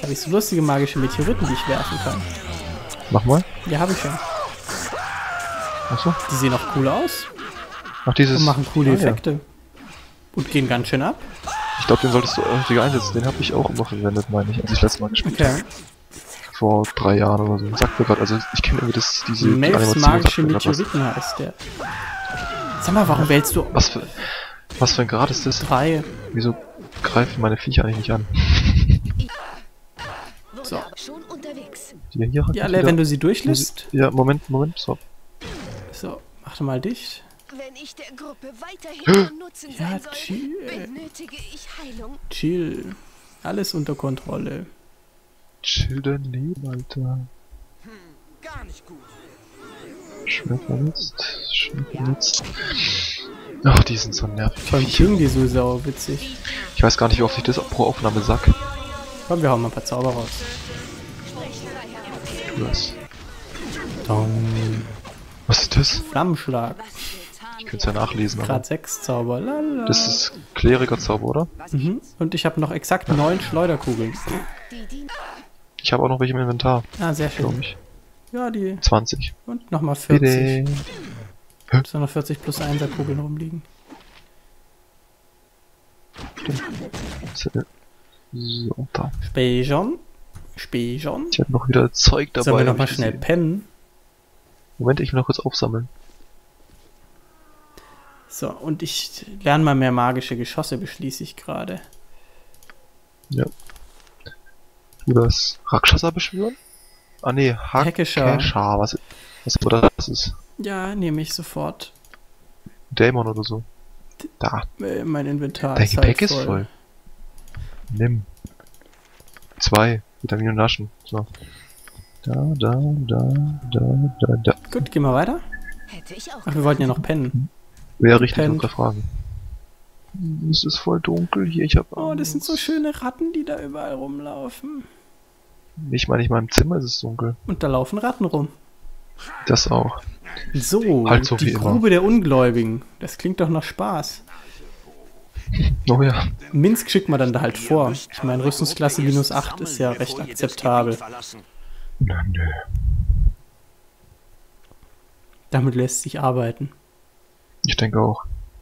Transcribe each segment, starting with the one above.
habe ich so lustige magische Meteoriten, die ich werfen kann. Mach mal. Ja, habe ich schon. Achso. Die sehen auch cool aus Ach, dieses. und machen coole Ja. Effekte. Und gehen ganz schön ab. Ich glaube, den solltest du irgendwie einsetzen. Den habe ich auch immer verwendet, meine ich, als ich letztes Mal gespielt habe. Okay. Vor 3 Jahren oder so. Sagt mir gerade, also ich kenne irgendwie die Melfs Animation, magische sagt mir grad was. Meteoriten heißt der. Sag mal, warum wählst du Was für ein Grad ist das? 3? Wieso greifen meine Viecher eigentlich nicht an? So. Schon unterwegs. Hier Ja, Ale, wenn du sie durchlässt. Ja, Moment, so. So, mach mal dicht. Wenn ich der Gruppe weiterhin von Nutzen Ja, sein soll, chill. benötige ich Heilung. Chill. Alles unter Kontrolle. Chill dein Leben, Alter. Gar nicht gut. Schwer verletzt. Ach, die sind so nervig. Vor allem klingen die so sau witzig. Ich weiß gar nicht, wie oft ich das pro Aufnahme sag. Komm, wir hauen mal ein paar Zauber raus. Tu das. Dong. Was ist das? Flammenschlag. Ich könnte es ja nachlesen, aber. Grad 6 Zauber. Lala. Das ist Kleriker-Zauber, oder? Mhm. Und ich habe noch exakt 9 Schleuderkugeln. Ich habe auch noch welche im Inventar, Ah, sehr glaube schön. ich. Ja, die. 20. Und nochmal 40. Bitte. So noch 40 plus 1er Kugeln rumliegen. So, da. Spejon. Spejon. Ich habe noch wieder Zeug dabei. Sollen wir hab nochmal ich schnell gesehen. pennen? Moment, ich will noch kurz aufsammeln. So, und ich lerne mal mehr magische Geschosse, beschließe ich gerade. Ja. Du das Rakshasa beschwören? Ah nee, Hackesha. Was immer das ist. Ja, nehme ich sofort. Dämon oder so. Da. Mein Inventar Dein ist Gepäck halt ist voll. Nimm. 2. Vitamin und Naschen. So. Da. Gut, gehen wir weiter. Hätte ich auch. Ach, wir wollten ja noch pennen. Wäre richtig, Pennt. unsere Fragen. Es ist voll dunkel hier, ich hab Oh, das sind so Angst. schöne Ratten, die da überall rumlaufen. Ich meine, in meinem Zimmer ist es dunkel. Und da laufen Ratten rum. Das auch. So, Halt so die wie immer. Grube der Ungläubigen. Das klingt doch nach Spaß. Oh ja. Minsk schickt man dann da halt vor. Ich meine, Rüstungsklasse minus 8 ist ja recht akzeptabel. Nö. Damit lässt sich arbeiten. Ich denke auch.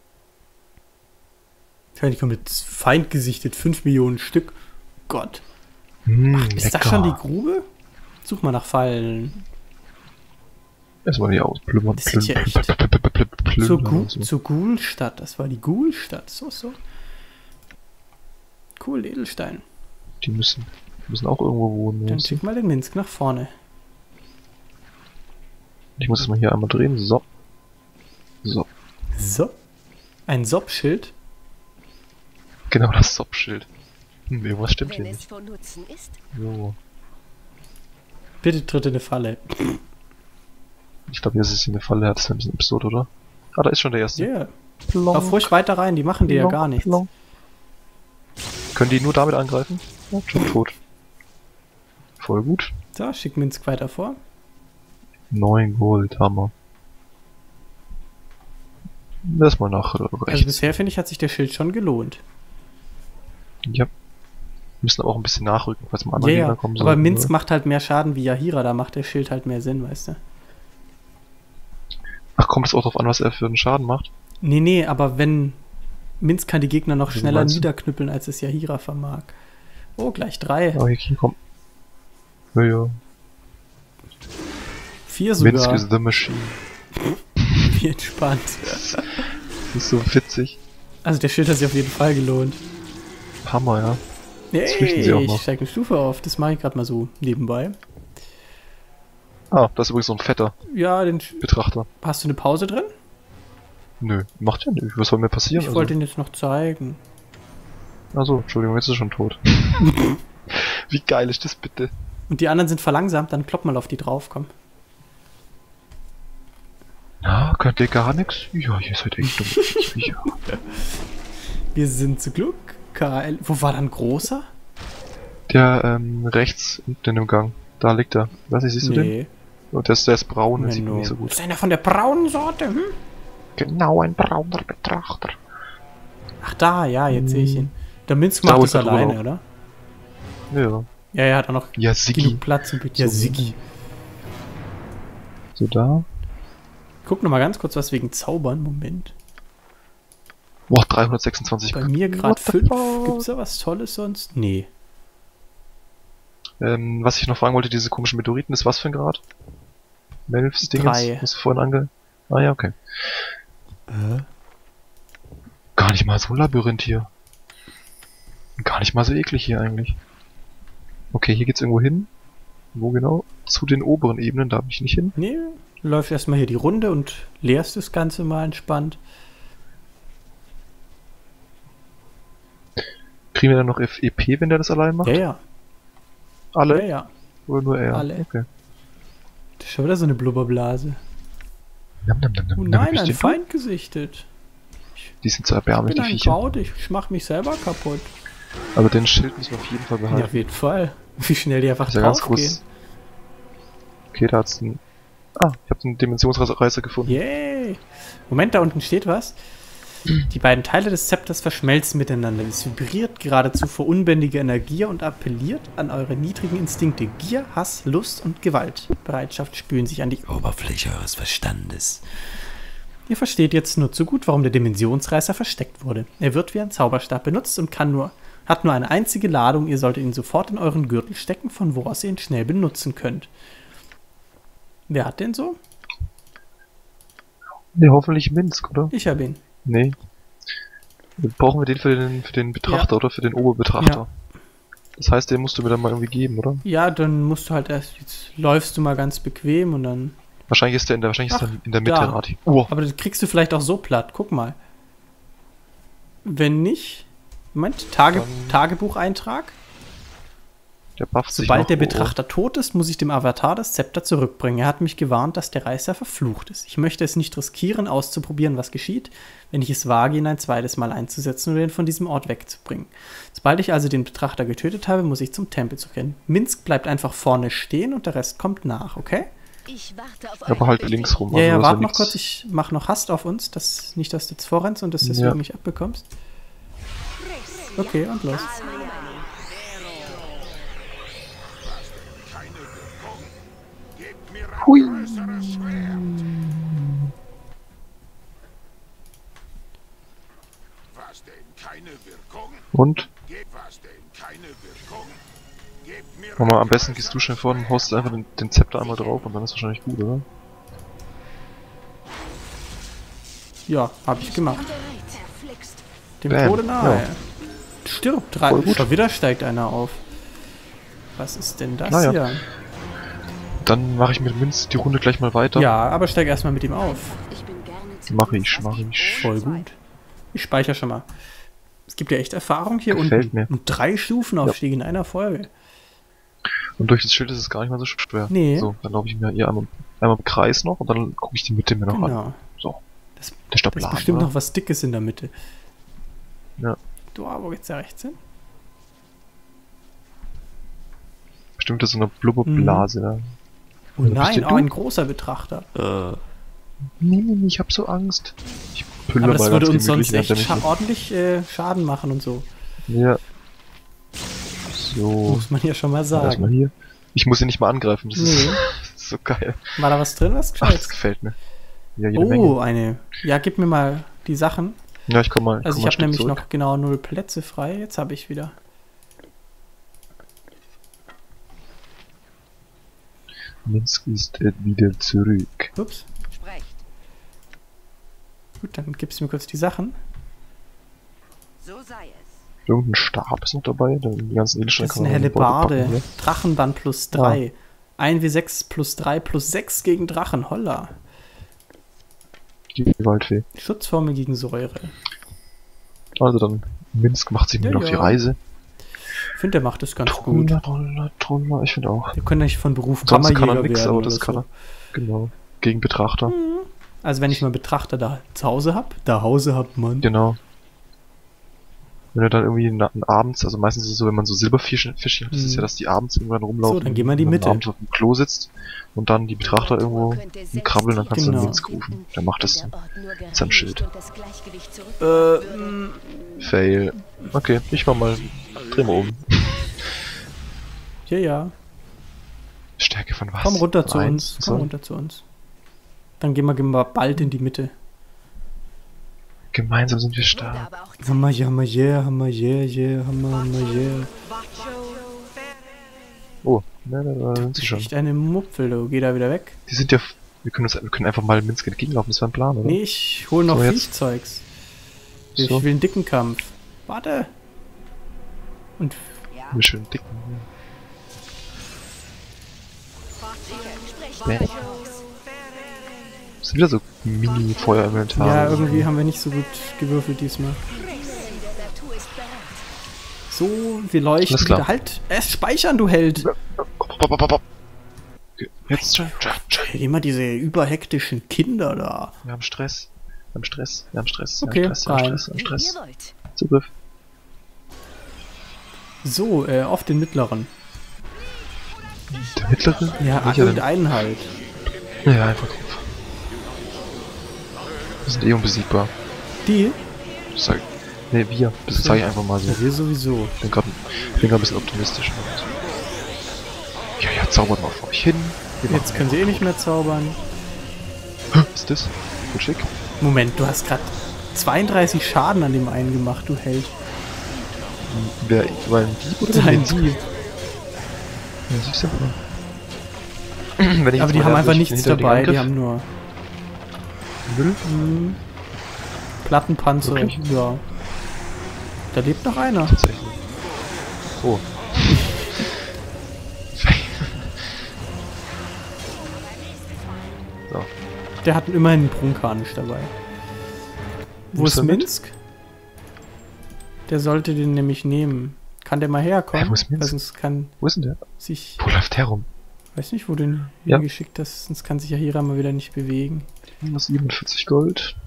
Ich komme mit Feind gesichtet, 5 Millionen Stück. Gott. Ist lecker. das schon die Grube? Such mal nach Fallen. Erstmal die ausplümmern. Das sieht ja echt- Zur Ghoulstadt. Das war die Ghoulstadt. So. Cool, Edelstein. Die müssen auch irgendwo wohnen. Dann schick mal den Minsk nach vorne. Ich muss das mal hier einmal drehen. So. So. Ein Sop-Schild. Genau das Sop-Schild. Irgendwas stimmt hier Wenn es nicht. von Nutzen ist, So. Bitte tritt in eine Falle. Ich glaube, hier ist es hier eine Falle. Das ist ein bisschen absurd, oder? Ah, da ist schon der erste. Yeah. Plonk, Lauf ruhig weiter rein, die machen dir ja plonk, gar nichts. plonk. Können die nur damit angreifen? Ja, schon tot. Voll gut. So, schick Minsk weiter vor. 9 Gold, Hammer. Erstmal nach Also rechts. bisher finde ich, hat sich der Schild schon gelohnt. Ja. Müssen aber auch ein bisschen nachrücken, falls mal andere Ja, Gegner ja. kommen Aber sollten, Minsk oder? macht halt mehr Schaden wie Yahira, da macht der Schild halt mehr Sinn, weißt du? Ach, kommt es auch drauf an, was er für einen Schaden macht? Nee, aber wenn Minsk kann die Gegner noch Wie schneller meinst du? niederknüppeln, als es Yahira vermag. Oh, gleich 3. Oh, hier komm. Ja. 4 Minsk sogar. is the machine. Wie entspannt. Das ist so witzig. Also der Schild hat sich auf jeden Fall gelohnt. Hammer, ja. Hey, flüchten sie auch noch. ich steige eine Stufe auf. Das mache ich gerade mal so nebenbei. Ah, das ist übrigens so ein fetter Ja, Betrachter. hast du eine Pause drin? Nö, macht ja nicht. Was soll mir passieren? Ich wollte ihn jetzt noch zeigen. Also, Entschuldigung, jetzt ist er schon tot. Wie geil ist das bitte? Und die anderen sind verlangsamt, dann klopp mal auf die drauf, komm. Na, könnt ihr gar nichts? Ja, ihr seid echt dumm. Ja. Wir sind zu Glück. KL. Wo war dann großer? Der, rechts unten in dem Gang. Da liegt er. Weiß nicht, siehst du den? Nee. Und der ist braun, der sieht man Menno. nicht so Das gut. ist einer von der braunen Sorte, hm? Genau, ein brauner Betrachter. Ach da, ja, jetzt sehe ich ihn. Der Minsk Da, macht wo das er drüber alleine, oder? Ja. Ja, er hat auch noch Ja, Siggi. genug Platz und ja, So. Siggi. So da. Guck noch mal ganz kurz was wegen Zaubern. Moment. Boah, 326. Bei mir gerade What the 5. fuck? Gibt's da was Tolles sonst? Nee. Was ich noch fragen wollte, diese komischen Meteoriten, ist was für ein Grad? Melfs Dingens, 3. was du vorhin Ah ja, okay. Gar nicht mal so ein Labyrinth hier. Gar nicht mal so eklig hier eigentlich. Okay, hier geht's irgendwo hin. Wo genau? Zu den oberen Ebenen, da bin ich nicht hin. Nee, du läufst erstmal hier die Runde und leerst das Ganze mal entspannt. Kriegen wir dann noch EP, wenn der das allein macht? Ja, ja. Alle? Ja, ja. Oder nur er? Alle. Okay. Das ist schon wieder so eine Blubberblase. Nam, nam, nam, nam, Oh nam. nein, Bist ein du? Feind gesichtet. Die sind so Ich erbärmlich, bin die ein Viecher. Kraut, ich mach mich selber kaputt. Aber den Schild müssen wir auf jeden Fall Ja, behalten. auf jeden Fall. Wie schnell die einfach ist ja ganz draufgehen. groß. Okay, da hat's einen... Ah, ich habe einen Dimensionsreißer gefunden. Yay! Moment, da unten steht was. Die beiden Teile des Zepters verschmelzen miteinander. Es vibriert geradezu vor unbändiger Energie und appelliert an eure niedrigen Instinkte. Gier, Hass, Lust und Gewaltbereitschaft spülen sich an die Oberfläche eures Verstandes. Ihr versteht jetzt nur zu gut, warum der Dimensionsreißer versteckt wurde. Er wird wie ein Zauberstab benutzt und hat nur eine einzige Ladung. Ihr solltet ihn sofort in euren Gürtel stecken, von wo aus ihr ihn schnell benutzen könnt. Wer hat den so? Ne, hoffentlich Minsk, oder? Ich habe ihn. Nee. Brauchen wir den für den Betrachter oder für den Oberbetrachter? Ja. Das heißt, den musst du mir dann mal irgendwie geben, oder? Ja, dann musst du halt erst, jetzt läufst du mal ganz bequem und dann... Wahrscheinlich ist der in der, in der Mitte, da. Rati. Oh, Aber das kriegst du vielleicht auch so platt, guck mal. Wenn nicht... Moment, Tagebucheintrag. der bufft sich Sobald noch. der Betrachter tot ist, muss ich dem Avatar das Zepter zurückbringen. Er hat mich gewarnt, dass der Reißer verflucht ist. Ich möchte es nicht riskieren, auszuprobieren, was geschieht, wenn ich es wage, ihn ein zweites Mal einzusetzen oder ihn von diesem Ort wegzubringen. Sobald ich also den Betrachter getötet habe, muss ich zum Tempel zurückrennen. Minsk bleibt einfach vorne stehen und der Rest kommt nach, okay? Ich warte auf Aber halt links rum. Ja, ja, dass er warte noch nichts- kurz, ich mach noch Hast auf uns, nicht, dass du jetzt vorrennst und das deswegen Ja. nicht abbekommst. Okay, und los. Hui. Was denn keine Wirkung? Und? Was denn keine Wirkung? Gebt mir Mama, am besten gehst du schnell vor und haust einfach den Zepter einmal drauf und dann ist wahrscheinlich gut, oder? Ja, hab ich gemacht. Verflixt. Dem Bam, Tode nahe. ja. Stirbt, Voll gut. schon wieder steigt einer auf. Was ist denn das Naja. hier? Dann mache ich mit Minz die Runde gleich mal weiter. Ja, aber steig erstmal mit ihm auf. Ich bin gerne zu Mach Fuß, ich, was mach ich. Voll gut. Ich speichere schon mal. Es gibt ja echt Erfahrung hier Gefällt unten. mir. Und 3 Stufenaufstieg in einer Folge. Und durch das Schild ist es gar nicht mal so schwer. Nee. So, dann laufe ich mir hier einmal im Kreis noch und dann gucke ich die Mitte mir noch an. Genau. So, Das, der da ist Stapel bestimmt noch was Dickes in der Mitte. Ja. Du, wo geht's da rechts hin? Bestimmt ist so eine Blubberblase da. Oh bist nein, ja oh, du. ein großer Betrachter. Nee, ich hab so Angst. Ich pülle Aber mal das würde ganz uns sonst gemütlich, echt während er ordentlich Schaden machen und so. mich- Ja. So, Muss man ja schon mal erstmal sagen. hier. Ich muss ihn nicht mal angreifen, das, Nee. ist, das ist so geil. War da was drin, was Ach, das Gescheites? gefällt mir. Ja, jede Oh, Menge. eine. Ja, gib mir mal die Sachen. Ja, ich komm mal. Also ich komm mal ein habe Stück nämlich zurück. noch genau 0 Plätze frei. Jetzt habe ich wieder. Minsk ist wieder zurück. Ups. Sprecht. Gut, dann gibst du mir kurz die Sachen. So sei es. Irgendein Stab ist noch dabei. Dann die ganzen Edelsteine Das ist eine helle Barde. Drachenband plus 3. 1W6 plus 3 plus 6 gegen Drachen. Holla. Die Waldfee. Schutzformel gegen Säure. Also dann, Minsk macht sich Ja, wieder auf die ja. Reise. Ich finde, der macht das ganz gut. Troller, ich finde auch. Wir können nicht von Beruf Sonst kann Kammerjäger er nix, werden aber oder das kann so. er. Genau. Gegen Betrachter. Also wenn ich mal Betrachter da zu Hause hab, man. Genau. Wenn du dann irgendwie abends, also meistens ist es so, wenn man so Silberfische hat, ist es ja, dass die abends irgendwann rumlaufen. So, dann gehen wir in die und Mitte. abends auf dem Klo sitzt und dann die Betrachter irgendwo krabbeln, dann kannst du Genau. den Minsk rufen. Der macht das. Mit seinem Schild. Äh, Fail. Okay, ich mach mal. Dreh mal um. Ja, ja. Stärke von was? Komm runter zu Eins? uns. Komm runter zu uns. Dann gehen wir bald in die Mitte. Gemeinsam sind wir Wurde stark. aber auch Hammer, yeah, hammer, yeah, hammer, yeah. Oh, da sind sie schon. Echt eine Mupfel, du. Geh da wieder weg. Die sind ja... Wir können einfach mal Minsk entgegenlaufen, das war ein Plan, oder? Nee, ich hol noch So, jetzt. Viechzeugs. Ich So. will einen dicken Kampf. Warte. Und ja. Wir schön dicken. Sprech Nee. Das sind wieder so Mini-Feuer-Inventar. ja, irgendwie haben wir nicht so gut gewürfelt diesmal. der Natur ist bereit. So, wir leuchten Alles klar. wieder. Halt, erst speichern, du Held. Okay, jetzt schon. Immer diese überhektischen Kinder da. Wir haben Stress. Wir haben Stress. Wir haben Stress. Okay, wir haben Stress. Wir haben rein. Stress. Wir haben Wie Stress. ihr wollt. Zugriff. So, auf den mittleren. Der mittlere? Ja, Welcher und denn? einen halt. Ja, einfach. Wir sind eh unbesiegbar. Die? Das sag, nee, wir. Das sage ich einfach mal so. Ja, wir sowieso. Ich bin gerade ein bisschen optimistisch. Ja, zaubert mal vor euch hin. Wir Jetzt machen können sie eh nicht mehr zaubern. Was ist das? Gut schick. Moment, du hast gerade 32 Schaden an dem einen gemacht, du Held. Wer war ein Dieb oder Dein Minsk? Dieb. Ja, siehst du, oder? Wenn ich Aber jetzt die mal haben da einfach durch nichts den dabei, die Angriff- haben nur Müll? Plattenpanzer. Wirklich? Ja. Da lebt noch einer. Tatsächlich. Oh. So. Der hat immerhin einen Prunkharnisch dabei. Wo Nimmst ist du mit? Minsk? Der sollte den nämlich nehmen. Kann der mal herkommen? Wo ist Minsk? Weil sonst kann Wo ist denn der? sich... Wo läuft der rum? Weiß nicht, wo du den Ja. hingeschickt hast. Sonst kann sich ja Hira mal wieder nicht bewegen. Minus 47 Gold.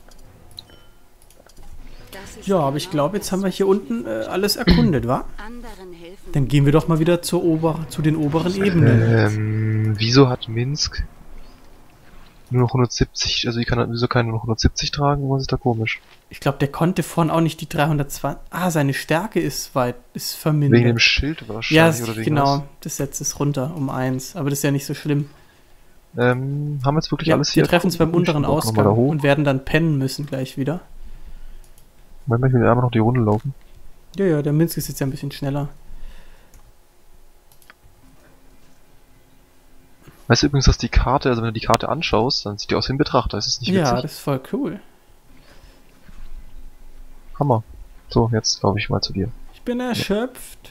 Das ist Ja, aber ich glaube, jetzt haben wir hier unten alles erkundet, wa? anderen helfen. Dann gehen wir doch mal wieder zu den oberen Ebenen. Wieso hat Minsk nur noch 170, also wieso kann er nur noch 170 tragen? Was ist da komisch? Ich glaube, der konnte vorhin auch nicht die 320... Ah, seine Stärke ist vermindert. Wegen dem Schild Ja, wahrscheinlich, oder wegen genau. Das setzt es runter um 1. Aber das ist ja nicht so schlimm. was? Haben wir jetzt wirklich Ja, alles wir hier? treffen uns beim unteren Noch mal Ausgang da hoch. und werden dann pennen müssen gleich wieder. Manchmal will er einfach noch die Runde laufen. Ja, der Minsk ist jetzt ja ein bisschen schneller. Weißt du übrigens, dass die Karte, also wenn du die Karte anschaust, dann sieht die aus wie ein Betrachter. Ist das nicht Ja, witzig? das ist voll cool. Hammer. So, jetzt glaube ich mal zu dir. Ich bin erschöpft.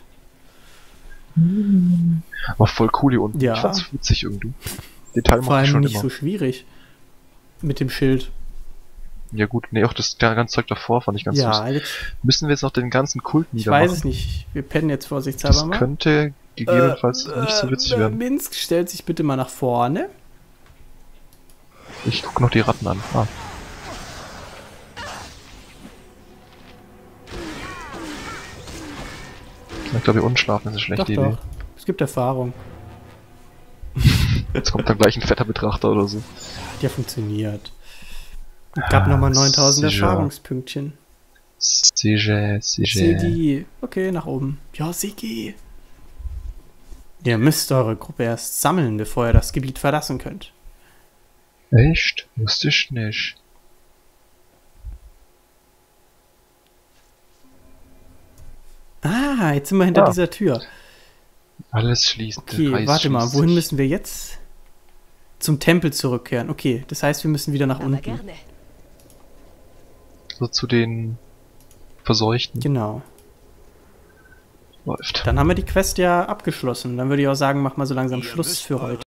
War voll cool hier unten. Ja. Ich fand's witzig irgendwie. Den Teil Vor mache ich allem schon nicht immer. so schwierig. Mit dem Schild. Ja gut, nee, auch das ganze Zeug davor fand ich ganz süß. Ja, jetzt, Müssen wir jetzt noch den ganzen Kult ich niedermachen? weiß es nicht. Wir pennen jetzt vorsichtshalber Das mal. könnte gegebenenfalls nicht so witzig werden. Minsk stellt sich bitte mal nach vorne. Ich gucke noch die Ratten an. Ah. Ich glaube, hier unten schlafen ist eine schlechte Doch, Idee. doch. Es gibt Erfahrung. Jetzt kommt dann gleich ein fetter Betrachter oder so. Hat ja funktioniert. Es gab nochmal 9000 sicher. Erfahrungspünktchen. Sicher. Sigi. Okay, nach oben. Ja, Sigi. Ihr müsst eure Gruppe erst sammeln, bevor ihr das Gebiet verlassen könnt. Echt? Wusste ich nicht. Ah, jetzt sind wir hinter Ah. dieser Tür. Alles schließt. Okay, der Kreis warte mal, schließt wohin sich. müssen wir jetzt? Zum Tempel zurückkehren. Okay, das heißt, wir müssen wieder nach Aber unten. gerne. So zu den Verseuchten. Genau. Läuft. Dann haben wir die Quest ja abgeschlossen. Dann würde ich auch sagen, mach mal so langsam Ihr Schluss müsst für eure heute.